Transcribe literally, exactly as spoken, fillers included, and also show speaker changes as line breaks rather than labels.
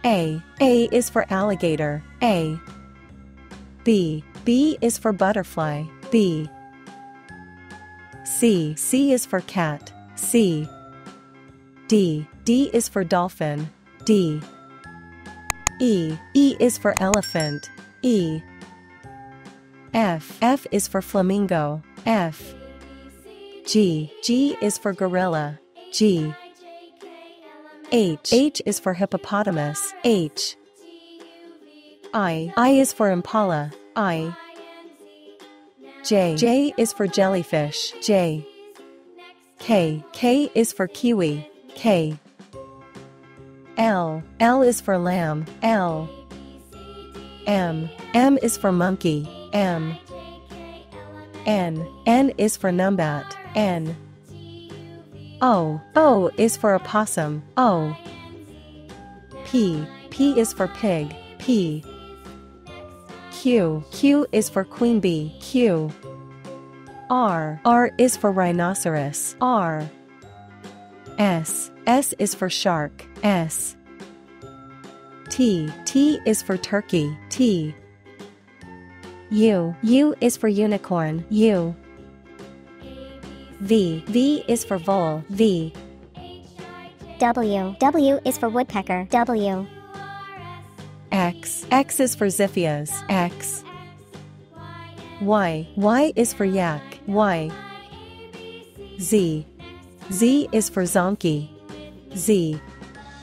A. A is for alligator, A. B. B is for butterfly, B. C. C is for cat, C. D. D is for dolphin, D. E. E is for elephant, E. F. F is for flamingo, F. G. G is for gorilla, G. H. H is for hippopotamus, H. I. I is for impala, I. J. J is for jellyfish, J. K. K is for kiwi, K. L. L is for lamb, L. M. M is for monkey, M. N. N is for numbat, N. O. O is for opossum, O. P. P is for pig, P. Q. Q is for queen bee, Q. R. R is for rhinoceros, R. S. S is for shark, S. T. T is for turkey, T. U. U is for unicorn, U. V. V is for vole, V.
W. W is for woodpecker, W.
X. X is for Xiphias, X. Y. Y is for yak, Y. Z. Z is for zonkey, Z.